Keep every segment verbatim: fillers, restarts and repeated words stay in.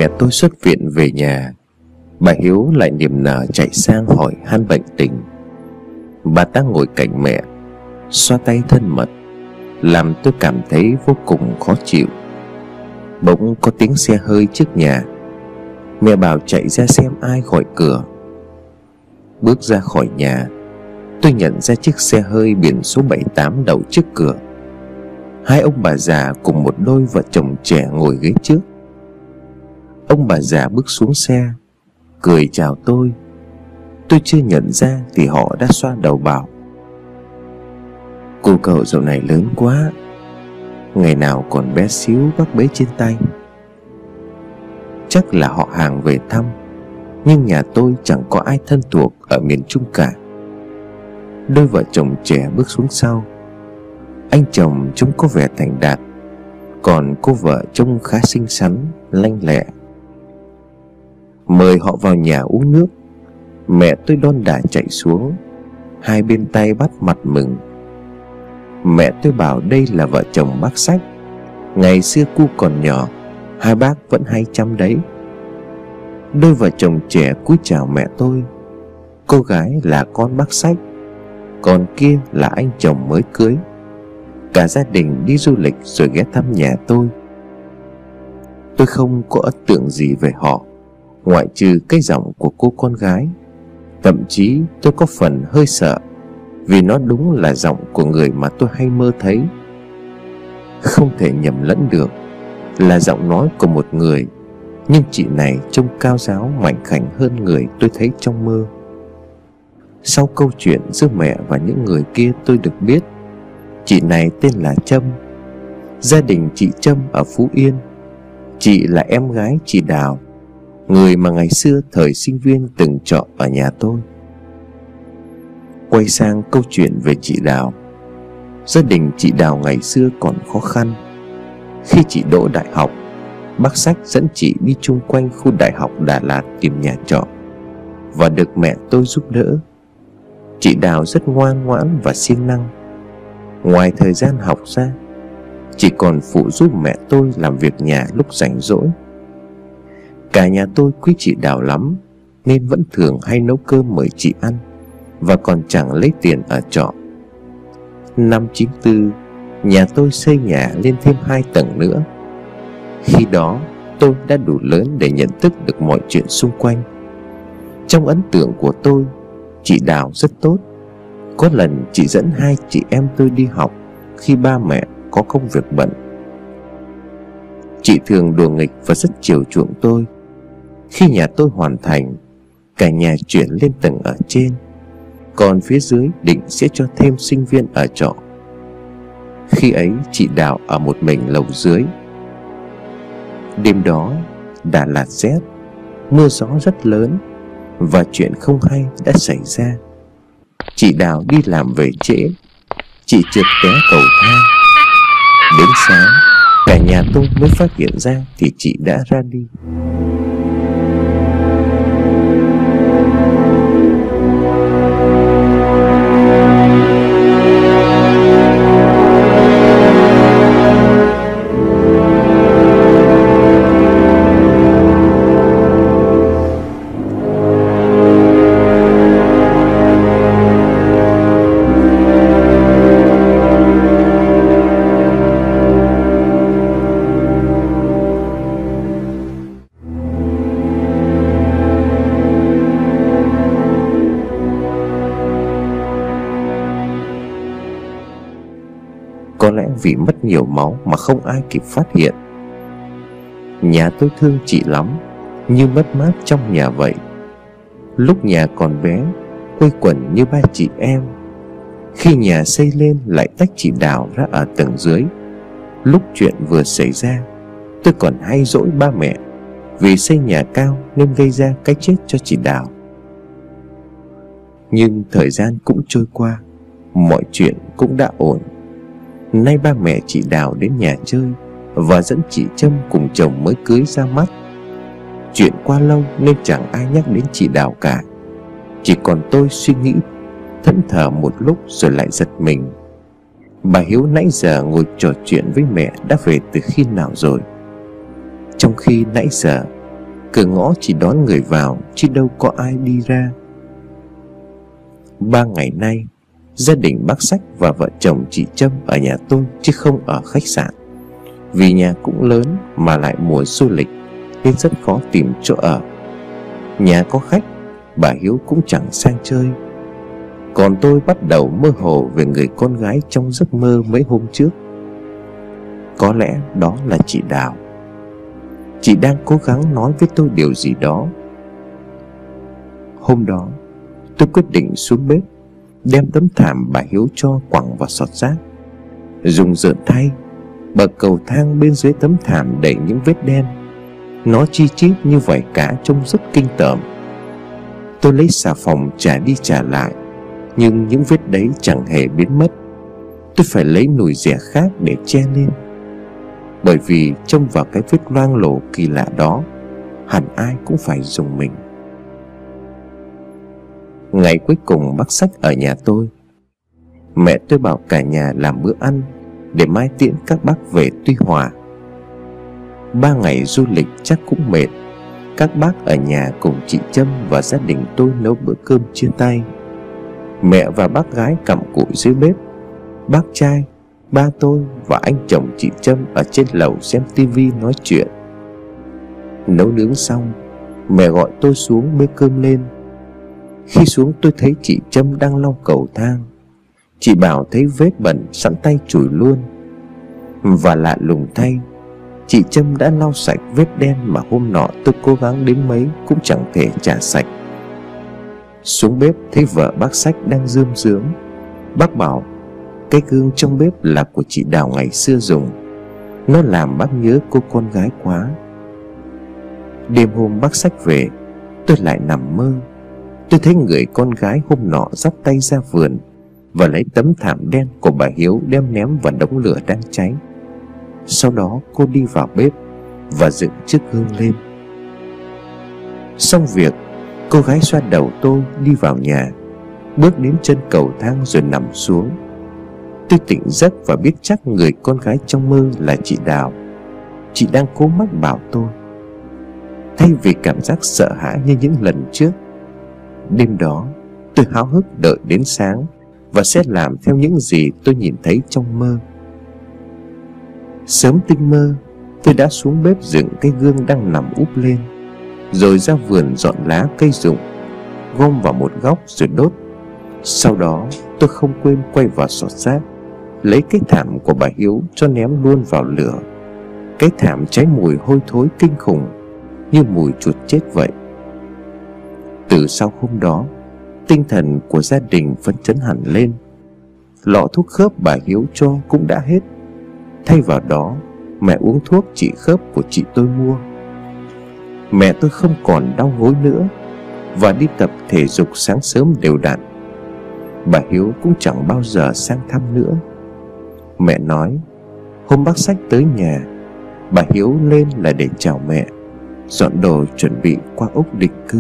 mẹ tôi xuất viện về nhà, bà Hiếu lại niềm nở chạy sang hỏi han bệnh tình. Bà ta ngồi cạnh mẹ, xoa tay thân mật, làm tôi cảm thấy vô cùng khó chịu. Bỗng có tiếng xe hơi trước nhà. Mẹ bảo chạy ra xem ai gọi cửa. Bước ra khỏi nhà, tôi nhận ra chiếc xe hơi biển số bảy tám đậu trước cửa. Hai ông bà già cùng một đôi vợ chồng trẻ ngồi ghế trước. Ông bà già bước xuống xe, cười chào tôi. Tôi chưa nhận ra thì họ đã xoa đầu bảo: cô cậu dạo này lớn quá, ngày nào còn bé xíu bác bế trên tay. Chắc là họ hàng về thăm, nhưng nhà tôi chẳng có ai thân thuộc ở miền Trung cả. Đôi vợ chồng trẻ bước xuống sau. Anh chồng trông có vẻ thành đạt, còn cô vợ trông khá xinh xắn, lanh lẹ. Mời họ vào nhà uống nước. Mẹ tôi đon đả chạy xuống, hai bên tay bắt mặt mừng. Mẹ tôi bảo đây là vợ chồng bác Sách. Ngày xưa cu còn nhỏ, hai bác vẫn hay chăm đấy. Đôi vợ chồng trẻ cúi chào mẹ tôi. Cô gái là con bác Sách, còn kia là anh chồng mới cưới. Cả gia đình đi du lịch rồi ghé thăm nhà tôi. Tôi không có ấn tượng gì về họ, ngoại trừ cái giọng của cô con gái. Thậm chí tôi có phần hơi sợ, vì nó đúng là giọng của người mà tôi hay mơ thấy. Không thể nhầm lẫn được, là giọng nói của một người, nhưng chị này trông cao ráo mảnh khảnh hơn người tôi thấy trong mơ. Sau câu chuyện giữa mẹ và những người kia, tôi được biết chị này tên là Trâm. Gia đình chị Trâm ở Phú Yên. Chị là em gái chị Đào, người mà ngày xưa thời sinh viên từng trọ ở nhà tôi. Quay sang câu chuyện về chị Đào. Gia đình chị Đào ngày xưa còn khó khăn. Khi chị đỗ đại học, bác Sách dẫn chị đi chung quanh khu đại học Đà Lạt tìm nhà trọ, và được mẹ tôi giúp đỡ. Chị Đào rất ngoan ngoãn và siêng năng. Ngoài thời gian học ra, chị còn phụ giúp mẹ tôi làm việc nhà lúc rảnh rỗi. Cả nhà tôi quý chị Đào lắm, nên vẫn thường hay nấu cơm mời chị ăn, và còn chẳng lấy tiền ở trọ. Năm chín tư, nhà tôi xây nhà lên thêm hai tầng nữa. Khi đó tôi đã đủ lớn để nhận thức được mọi chuyện xung quanh. Trong ấn tượng của tôi, chị Đào rất tốt. Có lần chị dẫn hai chị em tôi đi học khi ba mẹ có công việc bận. Chị thường đùa nghịch và rất chiều chuộng tôi. Khi nhà tôi hoàn thành, cả nhà chuyển lên tầng ở trên, còn phía dưới định sẽ cho thêm sinh viên ở trọ. Khi ấy chị Đào ở một mình lầu dưới. Đêm đó Đà Lạt rét, mưa gió rất lớn, và chuyện không hay đã xảy ra. Chị Đào đi làm về trễ, chị trượt té cầu thang. Đến sáng, cả nhà tôi mới phát hiện ra thì chị đã ra đi. Có lẽ vì mất nhiều máu mà không ai kịp phát hiện. Nhà tôi thương chị lắm, như mất mát trong nhà vậy. Lúc nhà còn bé, quây quần như ba chị em. Khi nhà xây lên lại tách chị Đào ra ở tầng dưới. Lúc chuyện vừa xảy ra, tôi còn hay dỗi ba mẹ vì xây nhà cao nên gây ra cái chết cho chị Đào. Nhưng thời gian cũng trôi qua, mọi chuyện cũng đã ổn. Nay ba mẹ chị Đào đến nhà chơi và dẫn chị Trâm cùng chồng mới cưới ra mắt. Chuyện qua lâu nên chẳng ai nhắc đến chị Đào cả. Chỉ còn tôi suy nghĩ, thẫn thờ một lúc rồi lại giật mình. Bà Hiếu nãy giờ ngồi trò chuyện với mẹ đã về từ khi nào rồi? Trong khi nãy giờ Cửa ngõ chỉ đón người vào chứ đâu có ai đi ra. Ba ngày nay, gia đình bác Sách và vợ chồng chị Trâm ở nhà tôi chứ không ở khách sạn. Vì nhà cũng lớn mà lại mùa du lịch nên rất khó tìm chỗ ở. Nhà có khách, bà Hiếu cũng chẳng sang chơi. Còn tôi bắt đầu mơ hồ về người con gái trong giấc mơ mấy hôm trước. Có lẽ đó là chị Đào. Chị đang cố gắng nói với tôi điều gì đó. Hôm đó, tôi quyết định xuống bếp, đem tấm thảm bà Hiếu cho quẳng vào xọt rác. Dùng dợn thay, bậc cầu thang bên dưới tấm thảm đầy những vết đen. Nó chi chít như vảy cá trông rất kinh tởm. Tôi lấy xà phòng chà đi chà lại, nhưng những vết đấy chẳng hề biến mất. Tôi phải lấy nồi dẻ khác để che lên, bởi vì trông vào cái vết loang lổ kỳ lạ đó, hẳn ai cũng phải dùng mình. Ngày cuối cùng bác Sách ở nhà tôi, mẹ tôi bảo cả nhà làm bữa ăn để mai tiễn các bác về Tuy Hòa. Ba ngày du lịch chắc cũng mệt. Các bác ở nhà cùng chị Trâm và gia đình tôi nấu bữa cơm chia tay. Mẹ và bác gái cặm cụi dưới bếp. Bác trai, ba tôi và anh chồng chị Trâm ở trên lầu xem tivi nói chuyện. Nấu nướng xong, mẹ gọi tôi xuống bê cơm lên. Khi xuống tôi thấy chị Trâm đang lau cầu thang. Chị bảo thấy vết bẩn sẵn tay chùi luôn. Và lạ lùng thay, chị Trâm đã lau sạch vết đen mà hôm nọ tôi cố gắng đến mấy cũng chẳng thể trả sạch. Xuống bếp thấy vợ bác Sách đang rơm rớm. Bác bảo cái gương trong bếp là của chị Đào ngày xưa dùng. Nó làm bác nhớ cô con gái quá. Đêm hôm bác Sách về, tôi lại nằm mơ. Tôi thấy người con gái hôm nọ dắt tay ra vườn và lấy tấm thảm đen của bà Hiếu đem ném vào đống lửa đang cháy. Sau đó cô đi vào bếp và dựng chiếc gương lên. Xong việc, cô gái xoa đầu tôi đi vào nhà, bước đến chân cầu thang rồi nằm xuống. Tôi tỉnh giấc và biết chắc người con gái trong mơ là chị Đào. Chị đang cố mách bảo tôi. Thay vì cảm giác sợ hãi như những lần trước, đêm đó tôi háo hức đợi đến sáng và sẽ làm theo những gì tôi nhìn thấy trong mơ. Sớm tinh mơ, tôi đã xuống bếp dựng cái gương đang nằm úp lên, rồi ra vườn dọn lá cây rụng, gom vào một góc rồi đốt. Sau đó tôi không quên quay vào xọt rác, lấy cái thảm của bà Hiếu cho ném luôn vào lửa. Cái thảm cháy mùi hôi thối kinh khủng, như mùi chuột chết vậy. Từ sau hôm đó, tinh thần của gia đình phấn chấn hẳn lên. Lọ thuốc khớp bà Hiếu cho cũng đã hết. Thay vào đó, mẹ uống thuốc trị khớp của chị tôi mua. Mẹ tôi không còn đau gối nữa và đi tập thể dục sáng sớm đều đặn. Bà Hiếu cũng chẳng bao giờ sang thăm nữa. Mẹ nói hôm bác Sách tới nhà, bà Hiếu lên là để chào mẹ, dọn đồ chuẩn bị qua Úc định cư.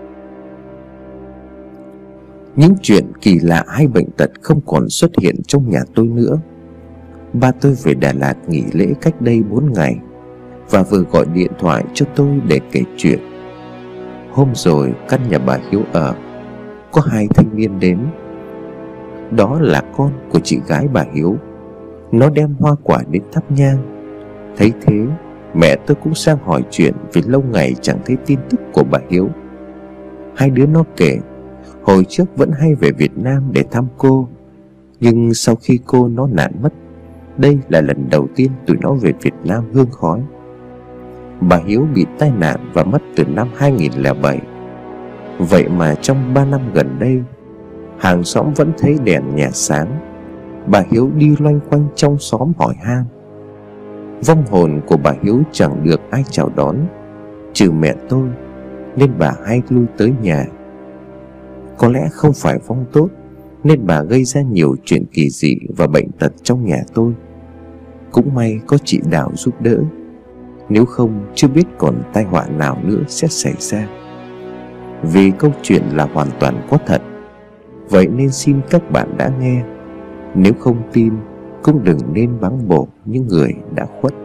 Những chuyện kỳ lạ hay bệnh tật không còn xuất hiện trong nhà tôi nữa. Ba tôi về Đà Lạt nghỉ lễ cách đây bốn ngày và vừa gọi điện thoại cho tôi để kể chuyện. Hôm rồi căn nhà bà Hiếu ở, có hai thanh niên đến. Đó là con của chị gái bà Hiếu. Nó đem hoa quả đến thắp nhang. Thấy thế, mẹ tôi cũng sang hỏi chuyện vì lâu ngày chẳng thấy tin tức của bà Hiếu. Hai đứa nó kể hồi trước vẫn hay về Việt Nam để thăm cô, nhưng sau khi cô nó nạn mất, đây là lần đầu tiên tụi nó về Việt Nam hương khói. Bà Hiếu bị tai nạn và mất từ năm hai nghìn lẻ bảy. Vậy mà trong ba năm gần đây, hàng xóm vẫn thấy đèn nhà sáng. Bà Hiếu đi loanh quanh trong xóm hỏi han. Vong hồn của bà Hiếu chẳng được ai chào đón, trừ mẹ tôi, nên bà hay lui tới nhà. Có lẽ không phải vong tốt nên bà gây ra nhiều chuyện kỳ dị và bệnh tật trong nhà tôi. Cũng may có chị Đào giúp đỡ, nếu không chưa biết còn tai họa nào nữa sẽ xảy ra. Vì câu chuyện là hoàn toàn có thật, vậy nên xin các bạn đã nghe, nếu không tin cũng đừng nên báng bổ những người đã khuất.